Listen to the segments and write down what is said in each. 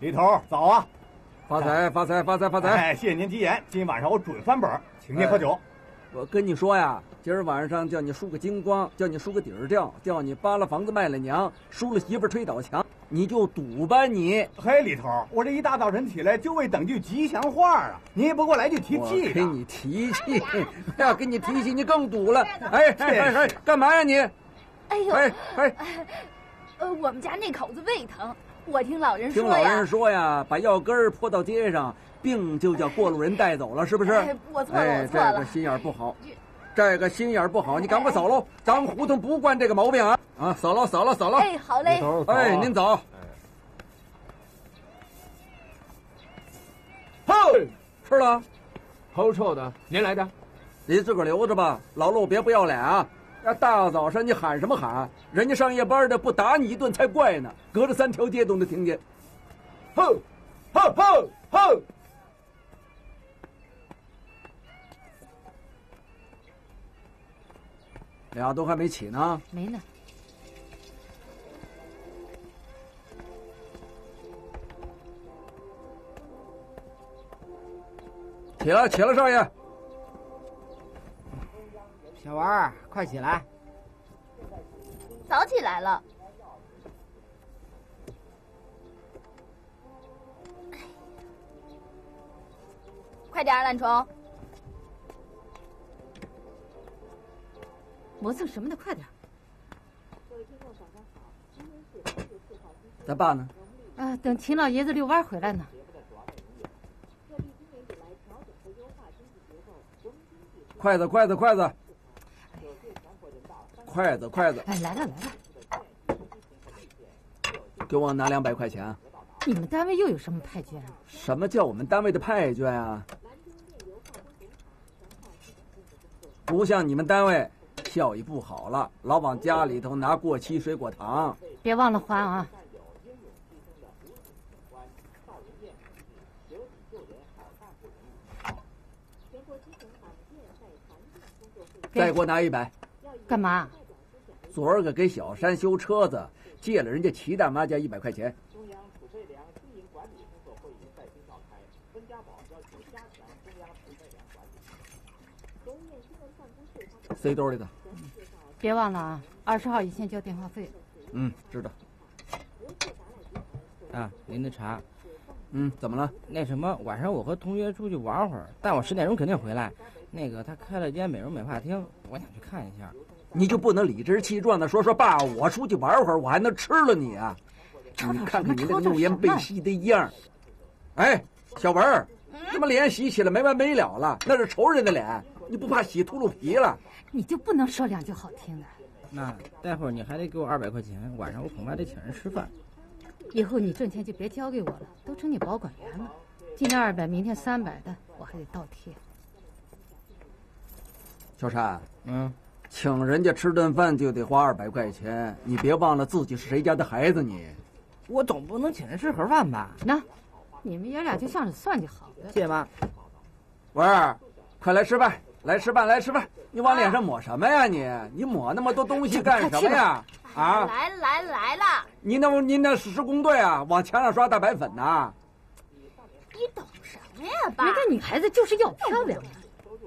李头早啊！ 发财发财发财发财！ 哎，谢谢您吉言，今晚上我准翻本，请您喝酒。 我跟你说呀，今儿晚上叫你输个精光，叫你输个底儿掉，叫你扒了房子卖了娘，输了媳妇推倒墙，你就赌吧你。 嘿，李头，我这一大早晨起来就为等句吉祥话啊，你也不过来句提气的。 我给你提气，要给你提气，你更赌了。哎，干嘛呀你？ 哎呦，我们家那口子胃疼，我听老人说呀， 把药根泼到街上，病就叫过路人带走了，是不是？ 哎，我错了， 这个心眼不好，这个心眼不好，你赶快走喽！咱们胡同不惯这个毛病啊！啊，扫了。 哎，好嘞。 哎，您走。 嘿， 吃了， 齁臭的，您来的？ 你自个儿留着吧，老陆别不要脸啊！那大早上你喊什么喊？人家上夜班的不打你一顿才怪呢，隔着3条街都能听见。 吼！ 俩都还没起呢。 没呢。 起了，少爷。 小文儿，快起来！ 早起来了。快点，懒虫！磨蹭什么的，快点！ 咱爸呢？ 啊，等秦老爷子遛弯回来呢。 筷子！筷子！ 哎，来了！ 给我拿200块钱。 你们单位又有什么派券啊？ 什么叫我们单位的派券啊？不像你们单位，效益不好了，老往家里头拿过期水果糖。 别忘了还啊！ 再给我拿100。 干嘛？ 昨儿个给小山修车子，借了人家齐大妈家100块钱。塞兜里的。 别忘了啊，20号以前交电话费。 知道。 啊，您的茶。 怎么了？ 那什么，晚上我和同学出去玩会儿，但我10点钟肯定回来。那个他开了间美容美发厅，我想去看一下。 你就不能理直气壮的说爸，我出去玩会儿，我还能吃了你啊？你看看你那个怒言背息的样。哎，小文儿，怎么脸洗起来没完没了了？那是仇人的脸，你不怕洗秃噜皮了？ 你就不能说2句好听的？ 那待会儿你还得给我200块钱，晚上我恐怕得请人吃饭。 以后你挣钱就别交给我了，都成你保管员了。今天200，明天300的，我还得倒贴。 小山，请人家吃顿饭就得花200块钱，你别忘了自己是谁家的孩子你。 我总不能请人吃盒饭吧？ 那，你们爷俩就像是算计好的。 谢妈。 文儿，快来吃饭！来吃饭！你往脸上抹什么呀你抹那么多东西干什么呀？啊！ 来了！ 您那施工队啊，往墙上刷大白粉呐？ 你懂什么呀，爸？ 人家女孩子就是要漂亮的。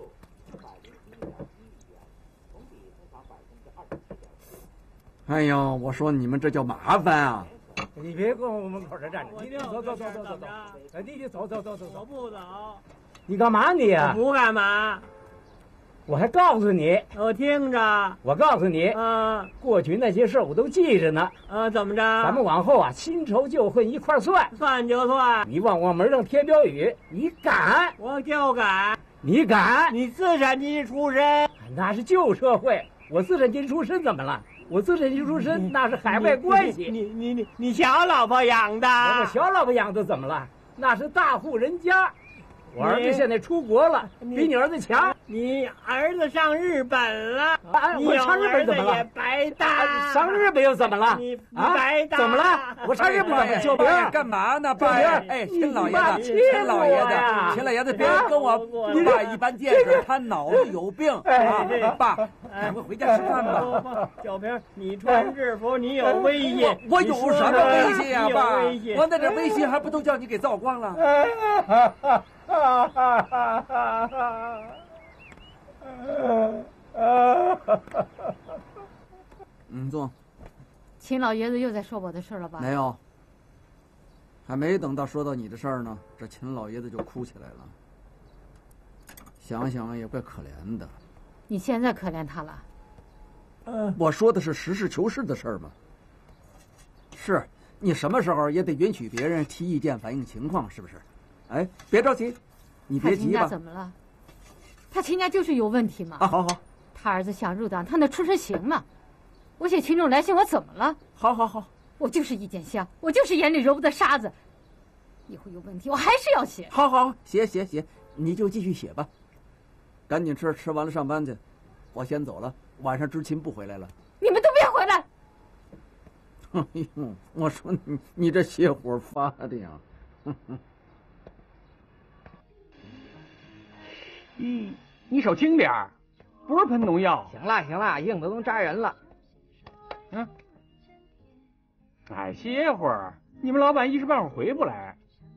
哎呦，我说你们这叫麻烦啊！ 你别跟我门口这站着，你走，你走， 我不走。 你干嘛你呀？ 我不干嘛。 我还告诉你， 我听着。 我告诉你，过去那些事我都记着呢。 怎么着？ 咱们往后啊，新仇旧恨一块算。 算就算。 你往门上贴标语，你敢？ 我就敢。 你敢？ 你资产阶级出身， 那是旧社会。我资产阶级出身怎么了？我资产阶级出身那是海外关系。 你小老婆养的。 我小老婆养的怎么了？那是大户人家。 我儿子现在出国了，比你儿子强。 你儿子上日本了， 我上日本怎么了？ 白搭。 上日本又怎么了？ 你白搭。 怎么了？我上日本怎么了？救兵干嘛呢？爸呀！哎，秦老爷子，秦老爷子，别跟我爸一般见识，他脑子有病啊！爸，咱们回家吃饭吧。 小平，你穿制服，你有威胁。 我有什么威胁呀，爸？我那点威胁还不都叫你给造光了？坐。 秦老爷子又在说我的事了吧？ 没有，还没等到说到你的事儿呢，这秦老爷子就哭起来了。想想也怪可怜的。 你现在可怜他了？ 我说的是实事求是的事儿嘛。是你什么时候也得允许别人提意见、反映情况，是不是？哎，别着急，你别急吧。 他秦家怎么了？他秦家就是有问题嘛。 啊，好。 他儿子想入党，他那出身行吗？我写群众来信，我怎么了？ 好， 我就是意见箱，我就是眼里揉不得沙子。以后有问题，我还是要写。 好，写，你就继续写吧。赶紧吃完了上班去。我先走了，晚上知秦不回来了。 你们都别回来！ 哎呦，我说你这邪火发的呀！ 你手轻点儿，不是喷农药。 行了，硬的都扎人了。 哎，歇会儿，你们老板一时半会儿回不来。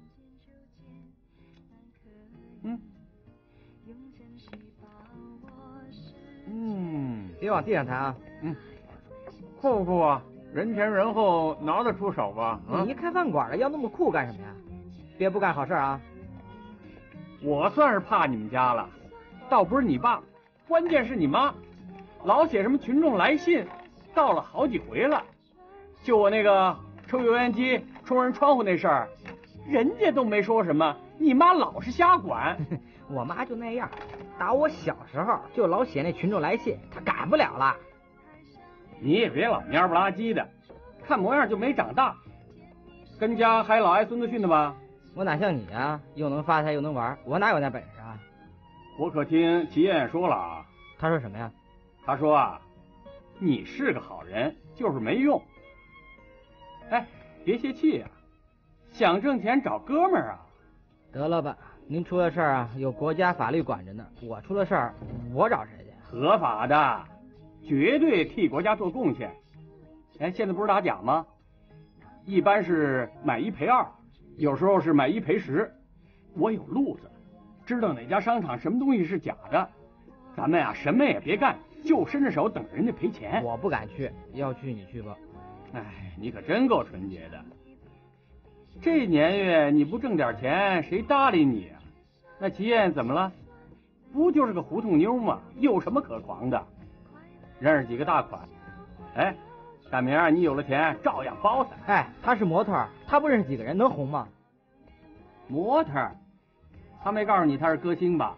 别往地上弹啊。 酷不酷啊？人前人后挠得出手吧？ 你一开饭馆的要那么酷干什么呀？别不干好事啊！ 我算是怕你们家了，倒不是你爸，关键是你妈，老写什么群众来信，到了好几回了。就我那个抽油烟机冲人窗户那事儿，人家都没说什么，你妈老是瞎管。 我妈就那样，打我小时候就老写那群众来信，她改不了了。 你也别老蔫不拉几的，看模样就没长大，跟家还老挨孙子训的吧？ 我哪像你啊，又能发财又能玩，我哪有那本事啊？ 我可听齐燕说了啊。 他说什么呀？ 他说啊，你是个好人，就是没用。哎，别泄气呀，想挣钱找哥们儿啊。 得了吧，您出了事儿啊，有国家法律管着呢。我出了事儿，我找谁去？ 合法的，绝对替国家做贡献。哎，现在不是打假吗？一般是买1赔2，有时候是买1赔10。我有路子，知道哪家商场什么东西是假的。咱们呀，什么也别干，就伸着手等着人家赔钱。 我不敢去，要去你去吧。 哎，你可真够纯洁的。这年月你不挣点钱，谁搭理你啊？那齐燕怎么了？不就是个胡同妞吗？有什么可狂的？认识几个大款？哎，赶明儿你有了钱，照样包他。 哎，他是模特，他不认识几个人，能红吗？ 模特，他没告诉你他是歌星吧？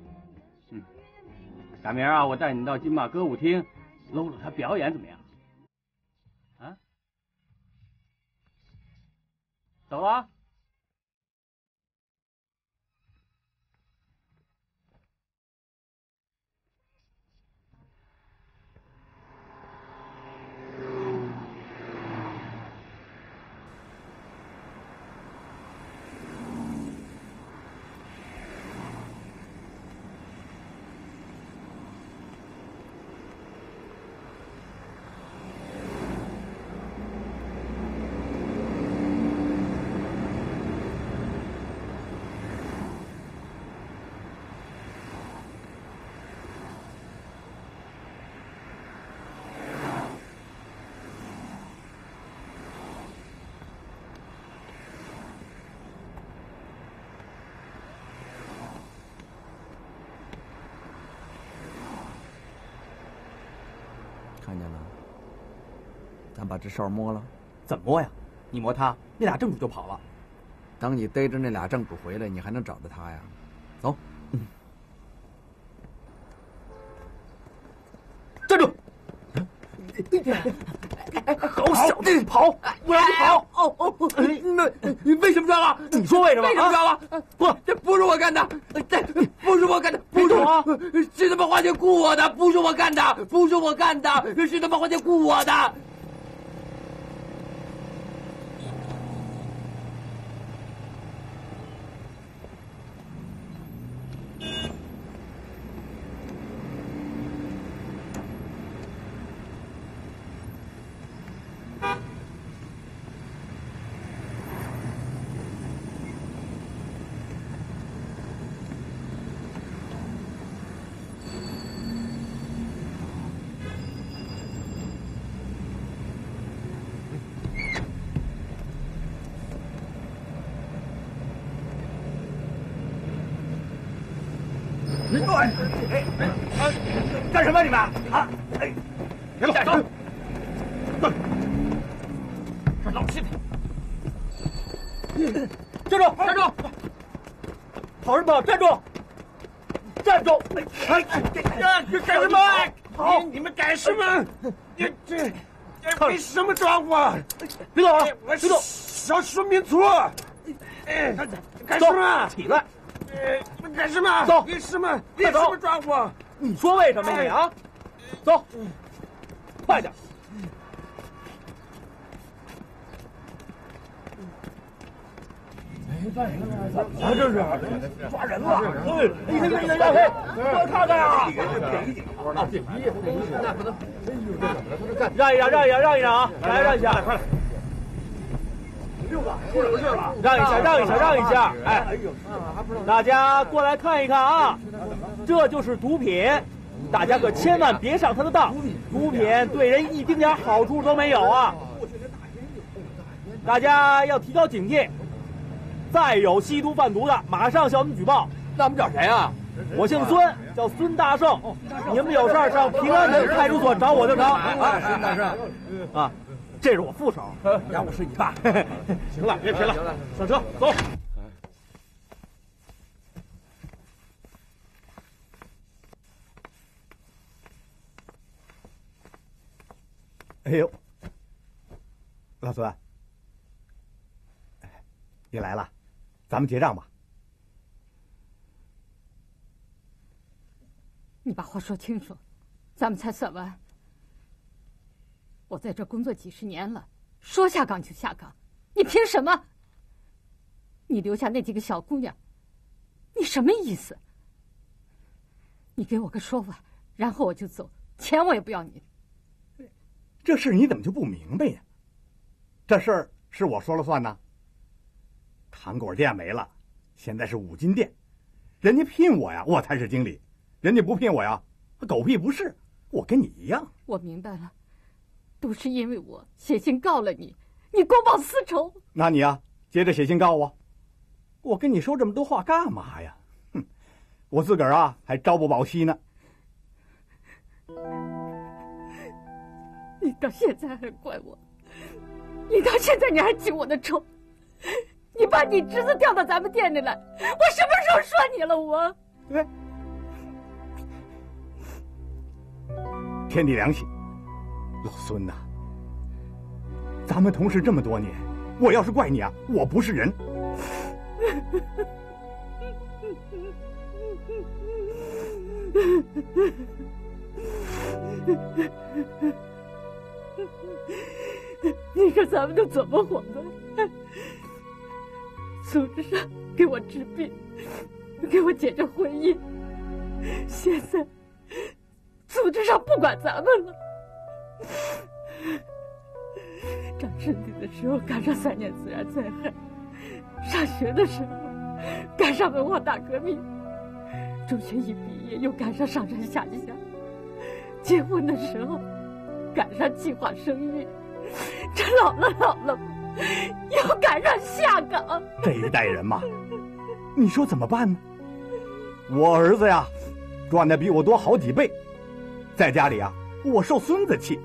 赶明儿啊，我带你到金马歌舞厅搂搂他表演，怎么样？啊？走了。 看见了，咱把这哨摸了。 怎么摸呀？你摸他，那俩正主就跑了。 等你逮着那俩正主回来，你还能找到他呀？走。 站住！ 狗小子，跑！我让你跑！你为什么抓我？你说为什么？为什么抓我？不，这不是我干的，这不是我干的，不是我，是他妈花钱雇我的，不是我干的，不是我干的，是他妈花钱雇我的。 干什么你们啊？别动！走！这老气的！ 站住！站住！跑什么跑？站住！站住！ 这干什么？跑！你们干什么？你这为什么抓我？ 别动啊！别动！ 少数民族！干什么？ 起来！ 干什么？ 走！ 为什么抓我？ 你说为什么你啊？走，快点！ 啊，这是抓人了！你看，我看看啊！ 让一让啊！来，让一下，快来！让一下！哎，大家过来看一看啊，这就是毒品，大家可千万别上他的当，毒品对人一丁点好处都没有啊！大家要提高警惕，再有吸毒贩毒的，马上向我们举报。 那我们找谁啊？ 我姓孙，叫孙大圣，你们有事儿上平安门派出所找我就成。 孙大圣， 啊。这是我副手， 要不是你爸。 行了，别贫了，上车走。 哎呦，老孙，你来了，咱们结账吧。 你把话说清楚，咱们才算完。我在这工作几十年了，说下岗就下岗，你凭什么？你留下那几个小姑娘，你什么意思？你给我个说法，然后我就走，钱我也不要你。 这事你怎么就不明白呀？这事儿是我说了算呢。糖果店没了，现在是五金店，人家聘我呀，我才是经理；人家不聘我呀，狗屁不是，我跟你一样。 我明白了。都是因为我写信告了你，你公报私仇。 那你啊，接着写信告我。我跟你说这么多话干嘛呀？哼，我自个儿啊还朝不保夕呢。 你到现在还怪我，你到现在你还记我的仇，你把你侄子调到咱们店里来，我什么时候说你了？我， 天地良心。老孙呐，咱们同事这么多年，我要是怪你啊，我不是人。 你看咱们都怎么活的？组织上给我治病，给我解决婚姻，现在组织上不管咱们了。长身体的时候赶上3年自然灾害，上学的时候赶上文化大革命，中学一毕业又赶上上山下乡，结婚的时候赶上计划生育，这老了又赶上下岗。 这一代人嘛，你说怎么办呢？我儿子呀，赚的比我多好几倍，在家里啊，我受孙子气。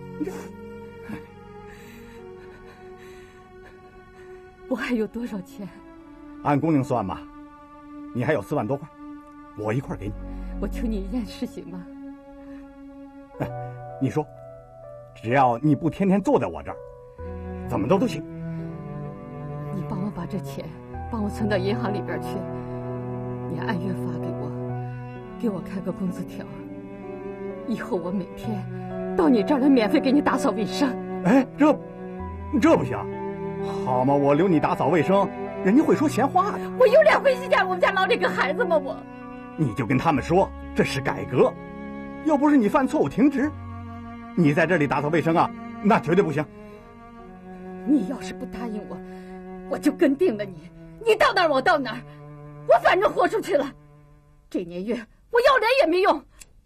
我还有多少钱？ 按工龄算吧，你还有4万多块，我一块给你。 我求你一件事行吗？ 你说， 只要你不天天坐在我这儿，怎么都行。 你帮我把这钱帮我存到银行里边去，你按月发给我开个工资条，以后我每天到你这儿来免费给你打扫卫生。 哎，这不行，好嘛，我留你打扫卫生，人家会说闲话的。 我有脸回家我们家老这个孩子吗？ 你就跟他们说这是改革，又不是你犯错误停职，你在这里打扫卫生啊，那绝对不行。 你要是不答应我，我就跟定了你，你到哪儿我到哪儿，我反正豁出去了。这年月我要脸也没用。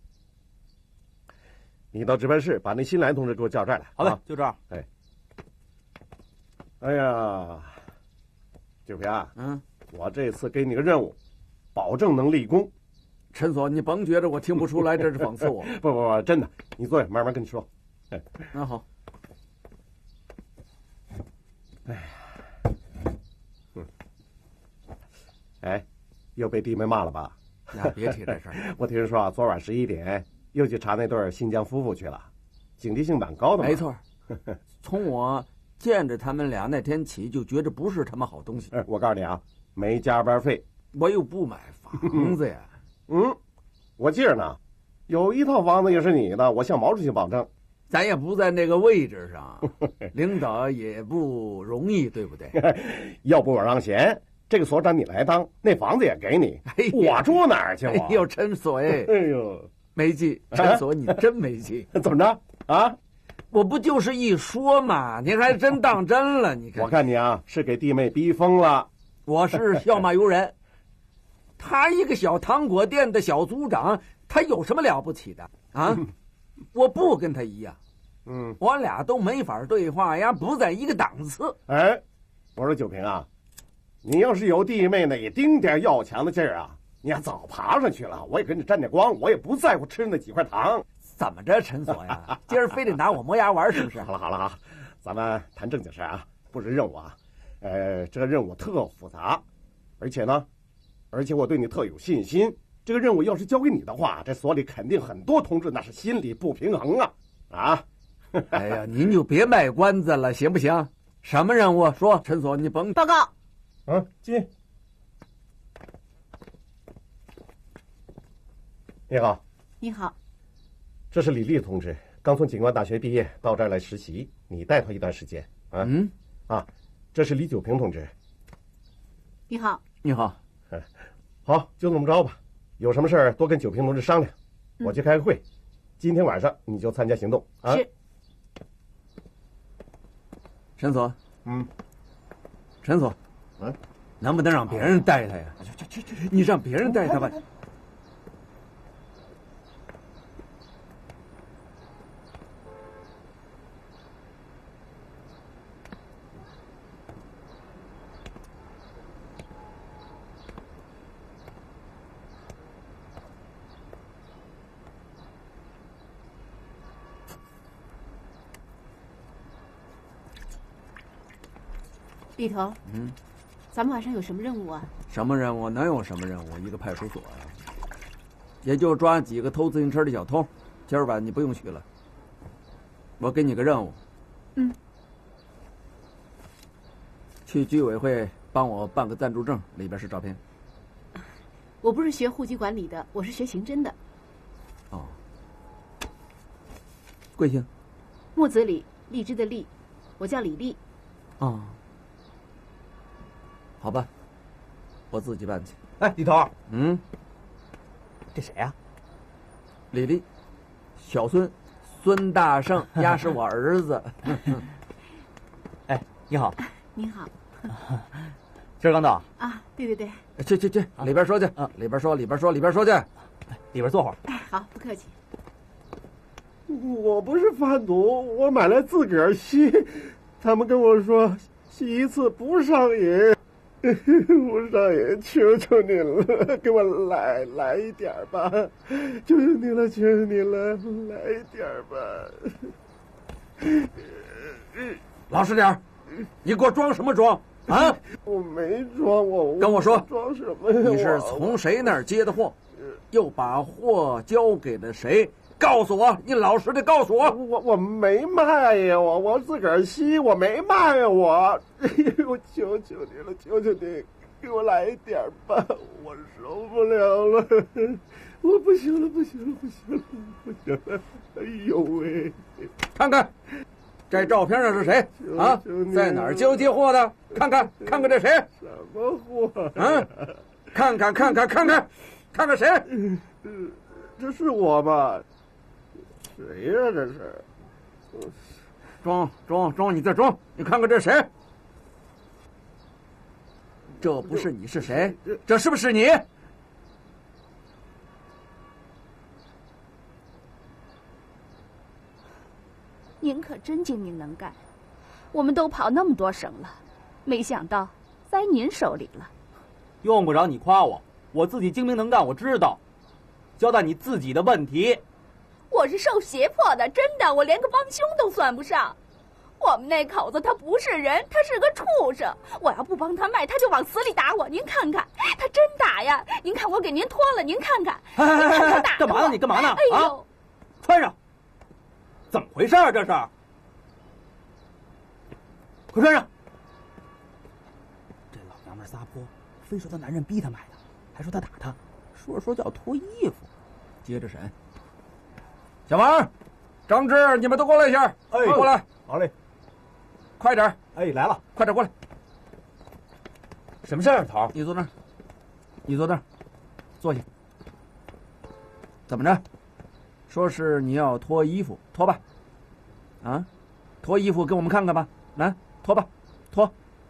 你到值班室把那新来同志给我叫这儿来。 好的，就这样。 哎呀，九平啊，我这次给你个任务，保证能立功。 陈所，你甭觉得我听不出来这是讽刺我。 不，真的，你坐下，慢慢跟你说。 那好。 又被弟妹骂了吧？ 那别提这事儿。 我听说啊，昨晚11点又去查那对新疆夫妇去了，警惕性蛮高的嘛。 没错，从我见着他们俩那天起，就觉着不是他们好东西。 我告诉你啊，没加班费， 我又不买房子呀。 我记着呢，有一套房子也是你的，我向毛主席保证。 咱也不在那个位置上，领导也不容易，对不对？ 要不我让贤，这个所长你来当，那房子也给你，我住哪儿去？ 哎呦，陈所没劲，陈所你真没劲。 怎么着啊？ 我不就是一说嘛，您还真当真了？你看， 我看你啊，是给弟妹逼疯了。 我是笑骂由人。他一个小糖果店的小组长，他有什么了不起的啊？我不跟他一样，我俩都没法对话呀，不在一个档次。 哎，我说九平啊，你要是有弟妹那一丁点要强的劲儿啊，你还早爬上去了，我也跟你沾点光，我也不在乎吃那几块糖。 怎么着，陈所呀？今儿非得拿我磨牙玩是不是？ 好了，咱们谈正经事啊，不是任务啊。这个任务特复杂，而且我对你特有信心。这个任务要是交给你的话，这所里肯定很多同志那是心理不平衡啊！ 哎呀，您就别卖关子了，行不行？什么任务？说，陈所，你甭报告。 进。你好。 你好。 这是李丽同志，刚从警官大学毕业，到这儿来实习，你带他一段时间啊。这是李九平同志。 你好。 你好。 好，就这么着吧。有什么事儿多跟九平同志商量，我去开个会。今天晚上你就参加行动啊。 是。 陈所，陈所，能不能让别人带他呀？你让别人带他吧。 里头，咱们晚上有什么任务啊？ 什么任务？能有什么任务？一个派出所呀，也就抓几个偷自行车的小偷。今儿晚你不用去了，我给你个任务。去居委会帮我办个暂住证，里边是照片。 我不是学户籍管理的，我是学刑侦的。 贵姓？ 木子李，荔枝的荔，我叫李丽。 好吧，我自己办去。 哎，李头， 这谁呀？ 李丽，小孙，孙大胜，丫是我儿子。 哎，你好。 你好。 今儿刚到啊？对。 去，里边说去。里边说去。 里边坐会儿。 哎，好，不客气。 我不是贩毒，我买来自个儿吸。他们跟我说吸一次不上瘾。不上瘾，求求你了，给我来一点吧，求求你了，来一点吧。 老实点，你给我装什么装啊？ 我没装，我跟我说装什么呀？ 你是从谁那儿接的货？又把货交给了谁？ 告诉我，你老实的告诉我。 我没卖呀，我自个儿吸，我没卖呀，我。哎呦，求求你了，求求你，给我来一点吧，我受不了了，我不行了，不行了，不行了，不行了！哎呦喂， 看看，这照片上是谁啊？在哪儿交接货的？看看这谁？ 什么货啊？看看谁？ 这是我吧？谁呀？这是？ 装，你再装！你看看这谁？这不是你是谁？这是不是你？ 您可真精明能干，我们都跑那么多省了，没想到在您手里了。 用不着你夸我，我自己精明能干，我知道。交代你自己的问题。 我是受胁迫的，真的，我连个帮凶都算不上。我们那口子他不是人，他是个畜生。我要不帮他卖，他就往死里打我。您看看，他真打呀！您看我给您脱了，您看看，您看他打干嘛呢？你干嘛呢？ 哎呦， 穿上！怎么回事啊？这是！快穿上！这老娘们撒泼，非说她男人逼她买的，还说她打她，说叫脱衣服。 接着审。小王、张志，你们都过来一下。 哎， 过来。 好嘞， 快点！ 哎，来了， 快点过来。 什么事儿，头？ 你坐那儿，坐下。怎么着？说是你要脱衣服，脱吧。啊，脱衣服给我们看看吧。来，脱吧，脱。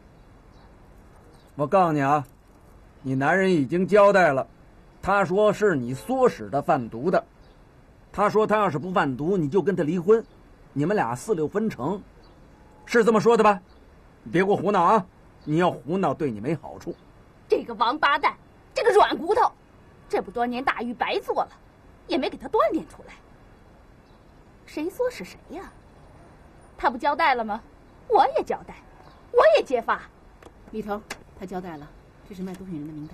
我告诉你啊，你男人已经交代了，他说是你唆使他贩毒的。他说他要是不贩毒，你就跟他离婚，你们俩4、6分成，是这么说的吧？别给我胡闹啊！你要胡闹对你没好处。 这个王八蛋，这个软骨头，这么多年大狱白做了，也没给他锻炼出来。谁唆使谁呀？他不交代了吗？我也交代，我也揭发。 里头，他交代了，这是卖毒品人的名单。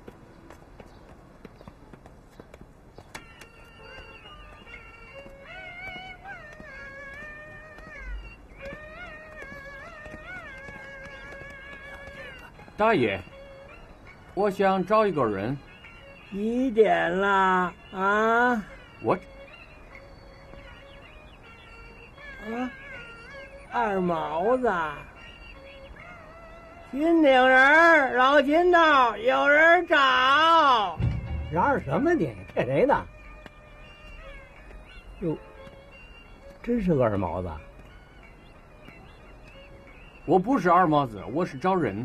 大爷，我想找一个人。 几点了啊？ 我二毛子，金顶人，老金头，有人找。嚷嚷什么你？骗谁呢？哟，真是个二毛子。 我不是二毛子，我是找人。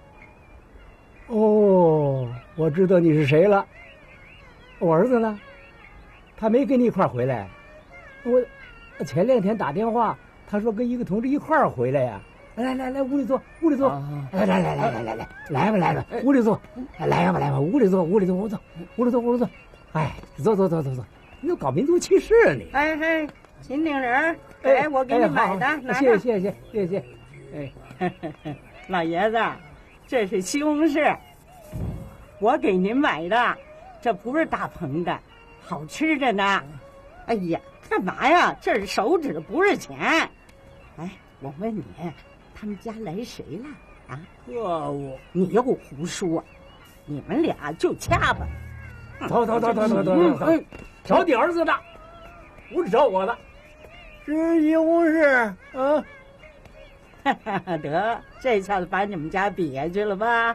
哦，我知道你是谁了。我儿子呢？他没跟你一块儿回来。我前2天打电话，他说跟一个同志一块儿回来呀。来，屋里坐，屋里坐。来吧，屋里坐。来吧，屋里坐。哎，坐。你都搞民族歧视啊你！ 哎，秦顶人，哎，我给你买的， 谢谢。 哎，老爷子。这是西红柿，我给您买的，这不是大棚的，好吃着呢。哎呀，干嘛呀？这是手指，不是钱。哎，我问你，他们家来谁了？啊？你又胡说，你们俩就掐吧。 走，找你儿子的，不是找我的。吃西红柿啊。 得，这下子把你们家比下去了吧？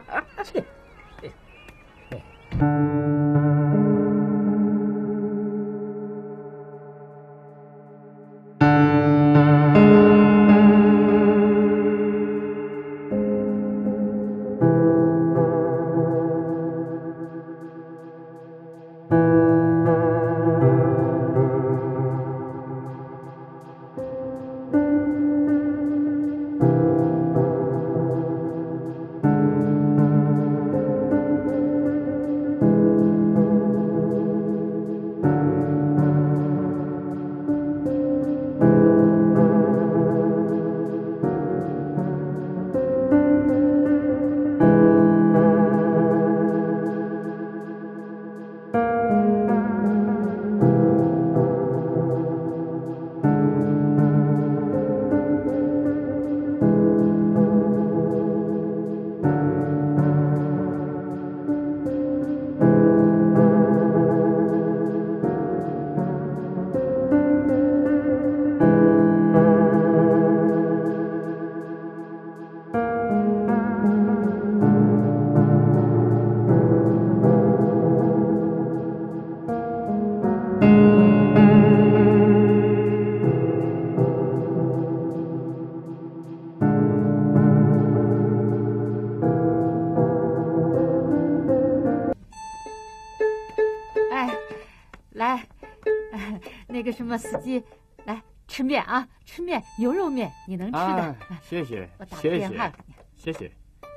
那个什么司机，来吃面啊，吃面，牛肉面，你能吃的。 谢谢， 我打个电话给你。 谢谢。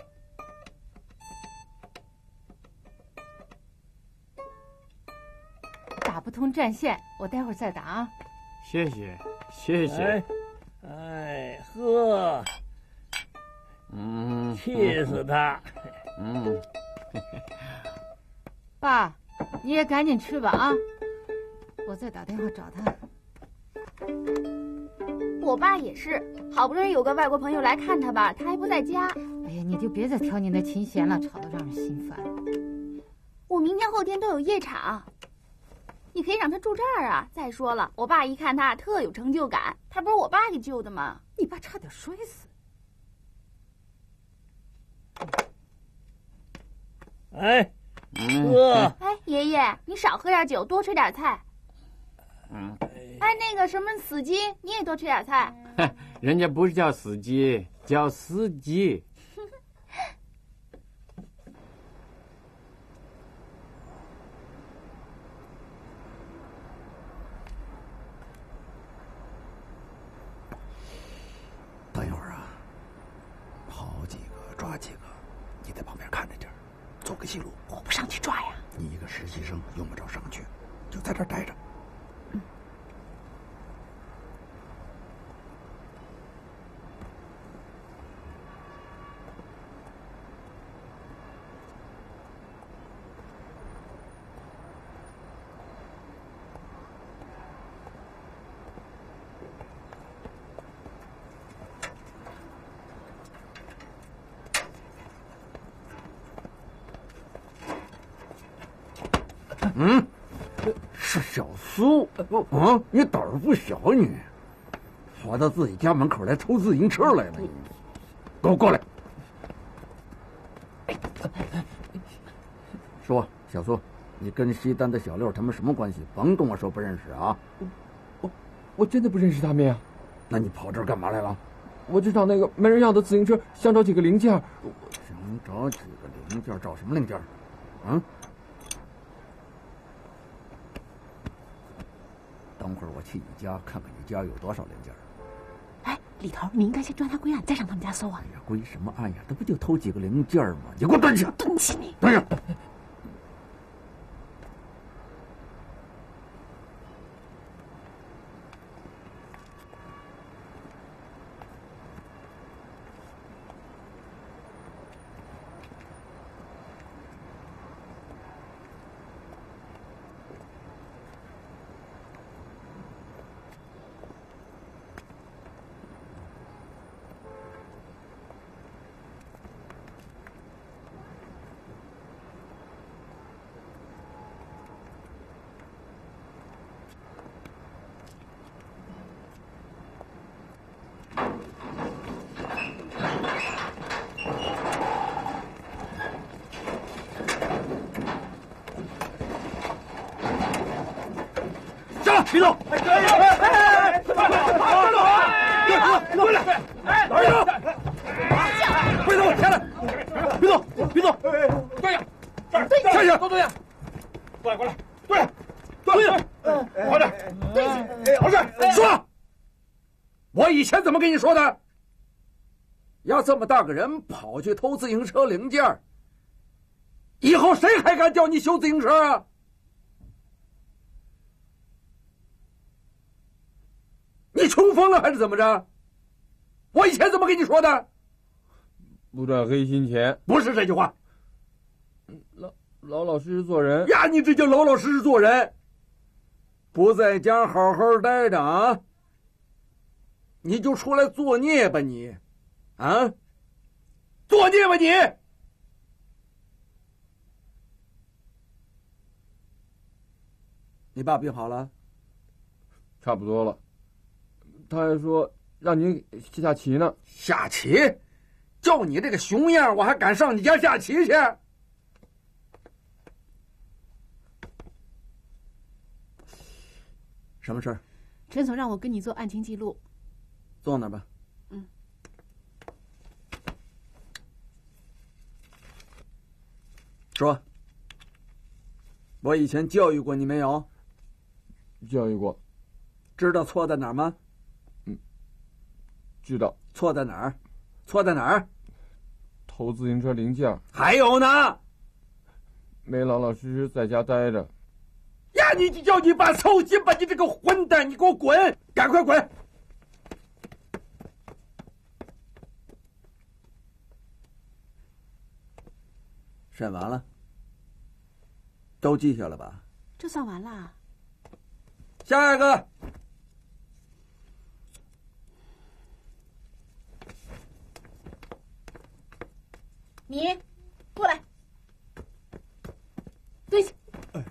打不通占线，我待会儿再打啊。 谢谢，谢谢。 哎呵，气死他！ 爸，你也赶紧吃吧啊！我再打电话找他。 我爸也是，好不容易有个外国朋友来看他吧，他还不在家。 哎呀，你就别再挑你那琴弦了，吵得让人心烦。 我明天后天都有夜场，你可以让他住这儿啊。再说了，我爸一看他特有成就感，他不是我爸给救的吗？ 你爸差点摔死。 哎，喝。 哎，爷爷，你少喝点酒，多吃点菜。哎，那个什么死鸡，你也多吃点菜。 人家不是叫死鸡，叫司机。 等一会儿啊，好几个抓几个，你在旁边看着点，做个记录。 我不上去抓呀。 你一个实习生，用不着上去，就在这儿待着。 是小苏。你胆儿不小，你跑到自己家门口来偷自行车来了，你给我过来！说，小苏，你跟西单的小六他们什么关系？甭跟我说不认识啊！ 我真的不认识他们呀。 那你跑这儿干嘛来了？ 我就找那个没人要的自行车，想找几个零件。 想找几个零件？找什么零件？等会儿我去你家看看你家有多少零件。 哎，李头，你应该先抓他归案，再上他们家搜啊。 哎呀，归什么案呀？这不就偷几个零件吗？你给我蹲下！ 蹲起你！ 蹲下！ 别动！别动！过来！哪儿有？别动！下来！别动！别动！蹲下！下去！都蹲下！过来！过来！蹲下！蹲下！好点！ 蹲下！ 好事！说，我以前怎么跟你说的？要这么大个人跑去偷自行车零件，以后谁还敢叫你修自行车啊？你穷疯了还是怎么着？我以前怎么跟你说的？ 不赚黑心钱。 不是这句话。 老实实做人呀！你这叫老实实做人，不在家好好待着啊！你就出来作孽吧你，啊！作孽吧你！你爸病好了？ 差不多了。他还说让你下棋呢。 下棋？就你这个熊样，我还敢上你家下棋去？什么事儿？ 陈总让我跟你做案情记录。 坐那儿吧。说，我以前教育过你没有？ 教育过。 知道错在哪儿吗？ 知道。 错在哪儿？错在哪儿？ 偷自行车零件。 还有呢？ 没老老实实在家待着。 呀！你叫你爸操心吧！你这个混蛋，你给我滚！赶快滚！审完了，都记下了吧？ 这算完了。 下一个。 你过来，蹲下。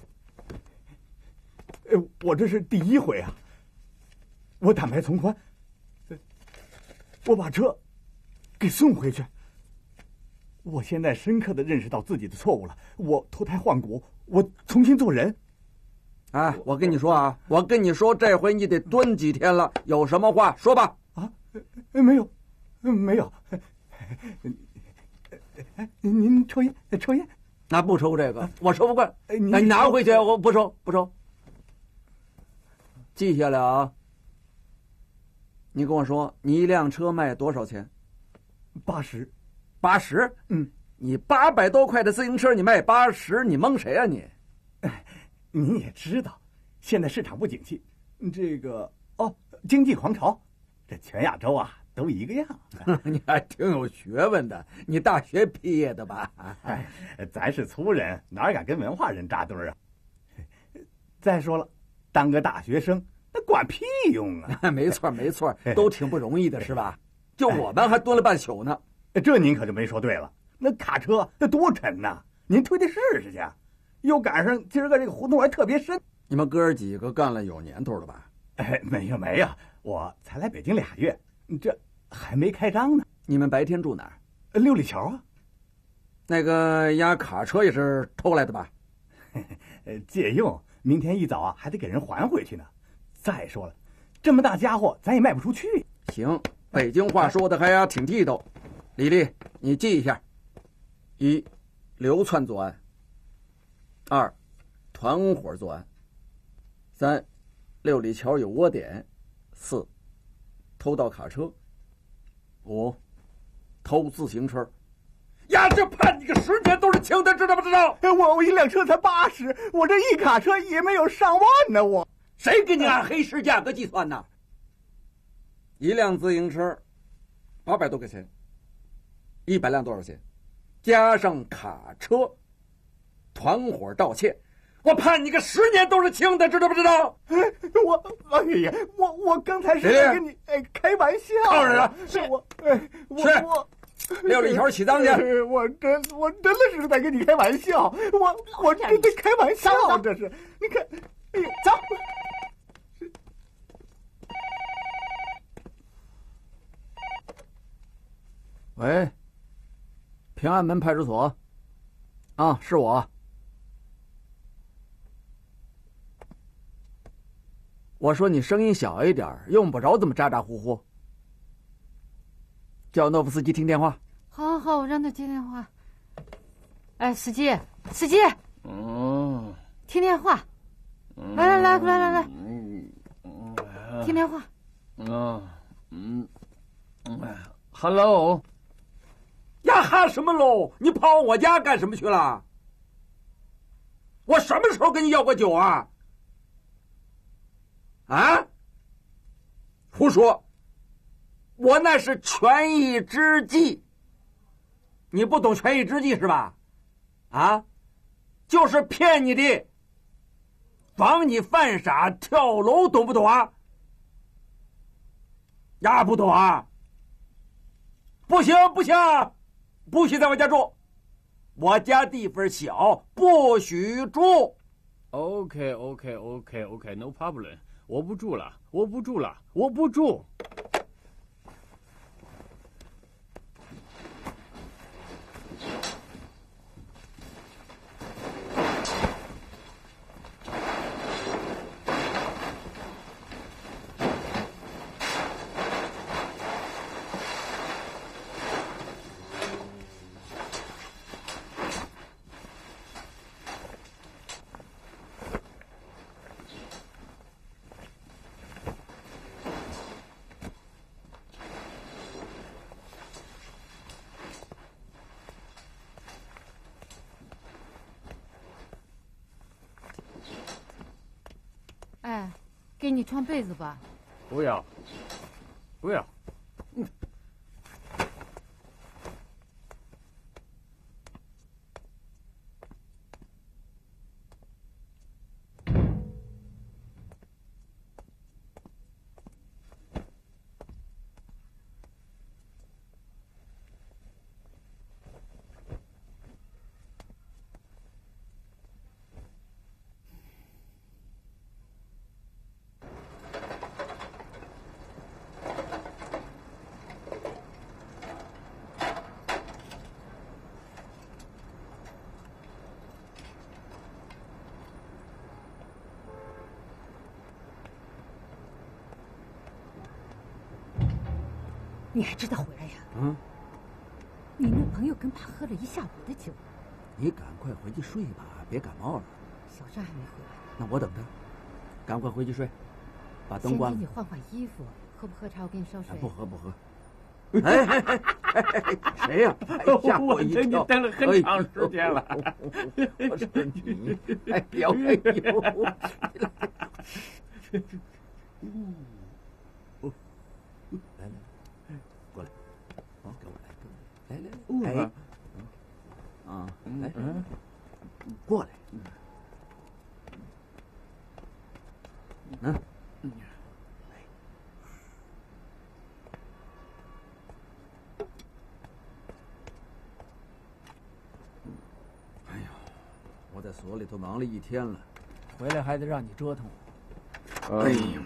我这是第一回啊！我坦白从宽，我把车给送回去。我现在深刻的认识到自己的错误了，我脱胎换骨，我重新做人。 哎，我跟你说啊，我跟你说，这回你得蹲几天了，有什么话说吧。 啊，没有，没有。您抽烟？抽烟？ 那不抽这个，我抽不惯。你拿回去，我不抽，不抽。记下来啊！你跟我说，你一辆车卖多少钱 ？80。 80？ 嗯， 你800多块的自行车，你卖80，你蒙谁啊你？ 您也知道，现在市场不景气，这个经济狂潮，这全亚洲啊都一个样。 你还挺有学问的，你大学毕业的吧？ 哎，咱是粗人，哪敢跟文化人扎堆啊？再说了，当个大学生那管屁用啊！ 没错没错，都挺不容易的，是吧？就我们还蹲了半宿呢。 这您可就没说对了，那卡车那多沉呐！您推推试试去。又赶上今儿个这个胡同还特别深。 你们哥几个干了有年头了吧？ 没有，我才来北京2月，这还没开张呢。 你们白天住哪儿 ？6里桥啊。 那个押卡车也是偷来的吧？ 借用，明天一早啊还得给人还回去呢。再说了，这么大家伙咱也卖不出去。 行，北京话说的还挺地道。李丽，你记一下：1. 流窜作案；2. 团伙作案；3. 6里桥有窝点；4. 偷盗卡车；5. 偷自行车。呀，这判你个10年都是轻的，知道不知道？ 我一辆车才80，我这一卡车也没有上万呢。我谁给你按黑市价格计算呢？一辆自行车800多块钱，100辆多少钱？加上卡车，团伙盗窃，我判你个10年都是轻的，知道不知道？ 我刚才是在跟你开玩笑。 靠人啊！ 是我 6里桥起赃去！ 我真的是在跟你开玩笑，我真的开玩笑，这是你看，哎呀，走。 喂，平安门派出所。啊，是我。我说你声音小一点，用不着这么咋咋呼呼。叫诺夫斯基听电话。 好，我让他接电话。哎，司机，听电话。来，听电话。 Hello。 呀哈什么喽？你跑我家干什么去了？我什么时候跟你要过酒啊？啊？胡说！我那是权宜之计。你不懂权宜之计是吧？啊？就是骗你的，防你犯傻跳楼，懂不懂啊？呀，不懂啊？不行，不许在我家住，我家地方小，不许住。 OK，no problem， 我不住了，我不住。 给你穿被子吧。 不要，不要。 你还知道回来呀？ 嗯， 你那朋友跟爸喝了一下午的酒。 你赶快回去睡吧，别感冒了。 小张还没回来。 那我等他，赶快回去睡，把灯关了。 先给你换换衣服，喝不喝茶？我给你烧水。 不喝不喝。谁呀？吓我一跳！ 我等了很长时间了。 我说你，哎呦哎呦！来来，过来，哦，跟我来，来来，哎，啊，来，过来，嗯，哎呀，我在所里头忙了一天了， 回来还得让你折腾我。 哎呦，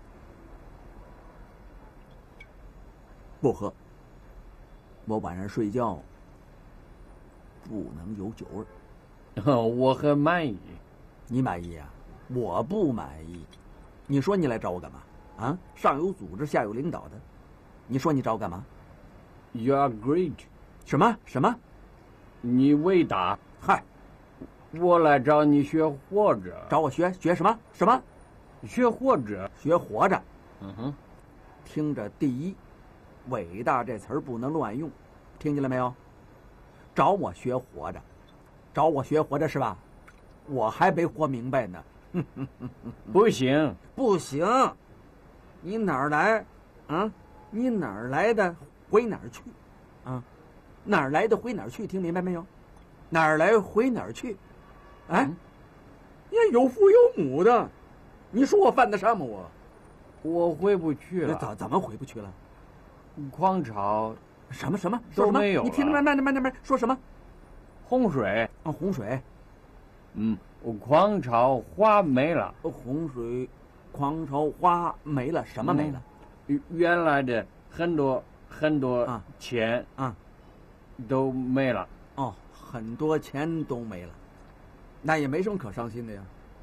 不喝。我晚上睡觉不能有酒味儿。我很满意。 你满意啊？我不满意。你说你来找我干嘛？啊，上有组织，下有领导的。你说你找我干嘛 ？You are great。 什么什么？ 你伟大。 嗨， 我来找你学活着。 找我学什么什么？ 学活着。 学活着。 嗯哼。 听着，第一，伟大这词儿不能乱用，听见了没有？找我学活着，找我学活着是吧？我还没活明白呢。 不行， 不行，你哪儿来？啊，你哪儿来的回哪儿去？啊，哪儿来的回哪儿去？听明白没有？哪儿来回哪儿去？哎，你有父有母的，你说我犯得上吗？ 我回不去了。 怎么回不去了？ 狂潮什么什么说什么？你听着，慢点，说什么？ 洪水啊，洪水。 狂潮花没了。 洪水，狂潮花没了，什么没了？ 原来的很多钱啊， 都没了。 哦，很多钱都没了，那也没什么可伤心的呀。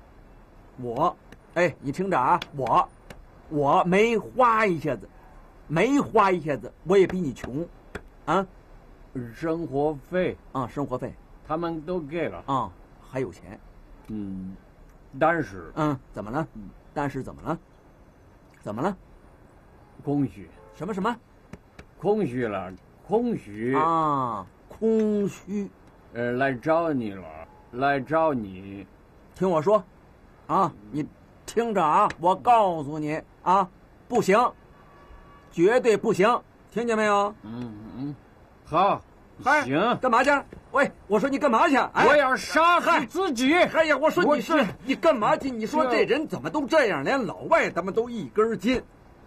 你听着啊，我没花一下子，我也比你穷，啊， 生活费啊，生活费他们都给了啊，还有钱， 但是怎么了？但是怎么了？怎么了？ 空虚， 什么？ 空虚了，空虚啊，空虚， 来找你了，来找你， 听我说，啊，你听着啊，我告诉你啊，不行，绝对不行，听见没有？ 好，行， 干嘛去？喂，我说你干嘛去？哎， 我要杀害自己！ 哎呀，我说你干嘛去？你说这人怎么都这样？连老外他们都一根筋。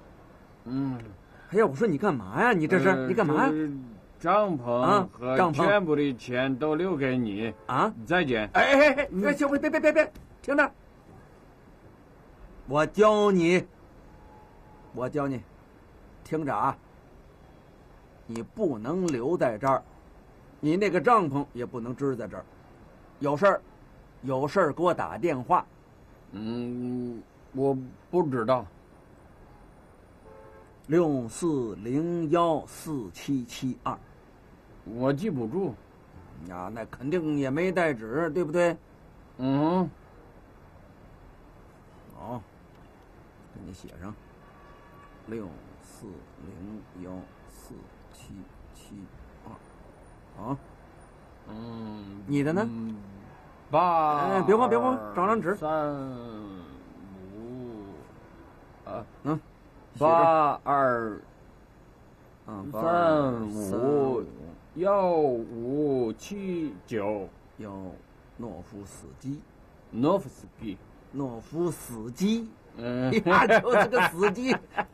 哎呀，我说你干嘛呀？你这是你干嘛呀？ 帐篷和全部的钱都留给你啊！ 再见。 哎，小辉，别，听着，我教你，听着啊，你不能留在这儿，你那个帐篷也不能支在这儿，有事儿给我打电话。 我不知道。 64014772， 我记不住。 呀，那肯定也没带纸，对不对？好，给你写上64014772，好。你的呢 ？8， 别慌，找张纸。 3、5、 82351515 要诺夫斯基。 诺夫斯基， 呀，就是个死鸡。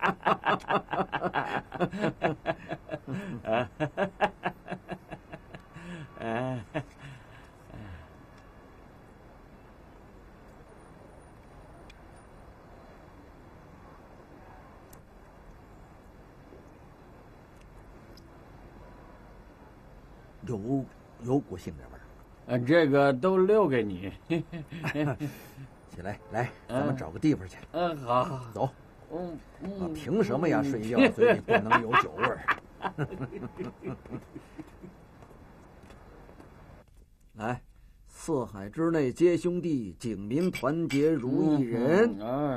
有股杏仁味儿。 这个都留给你。 起来，来，咱们找个地方去。 好， 走。凭什么呀？睡觉嘴里不能有酒味儿？来，四海之内皆兄弟，警民团结如一人。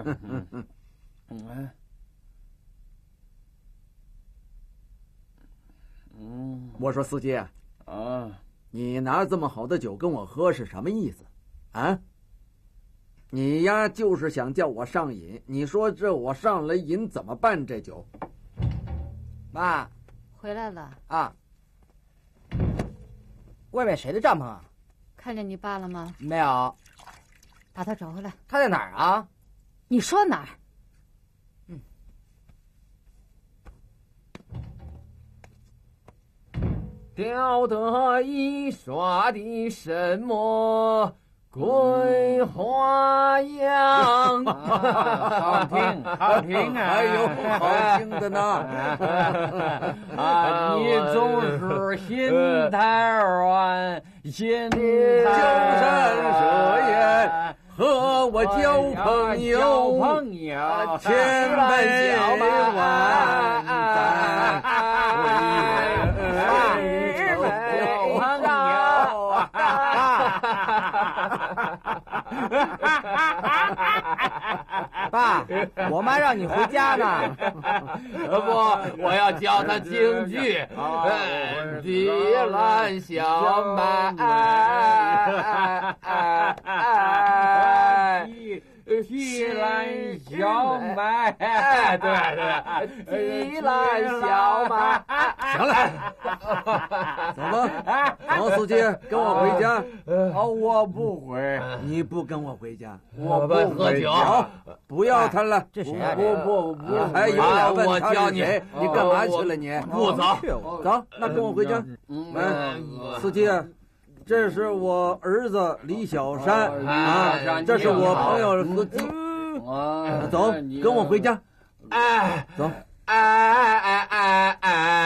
我说司机你拿这么好的酒跟我喝是什么意思？啊？你呀，就是想叫我上瘾。你说这我上了瘾怎么办？这酒， 妈， 回来了啊。外面谁的帐篷啊？ 看见你爸了吗？ 没有。 把他找回来。 他在哪儿啊？ 你说哪儿？ 雕得一刷的什么桂花样？好听，好听啊！ 还有好听的呢。 你总是心太软，心江山设宴，和我交朋友，千般小万爸，我妈让你回家呢。 不，我要教她京剧。提篮小麦，提篮小麦，对，提篮小麦。 行了，走吧，王司机，跟我回家。 我不回。 你不跟我回家， 我不喝酒。 不要他了。 这谁啊？ 不， 还有脸问他是谁？你干嘛去了？你不走， 走，那跟我回家。司机，这是我儿子李小山啊，这是我朋友司机。走，跟我回家。 哎， 走。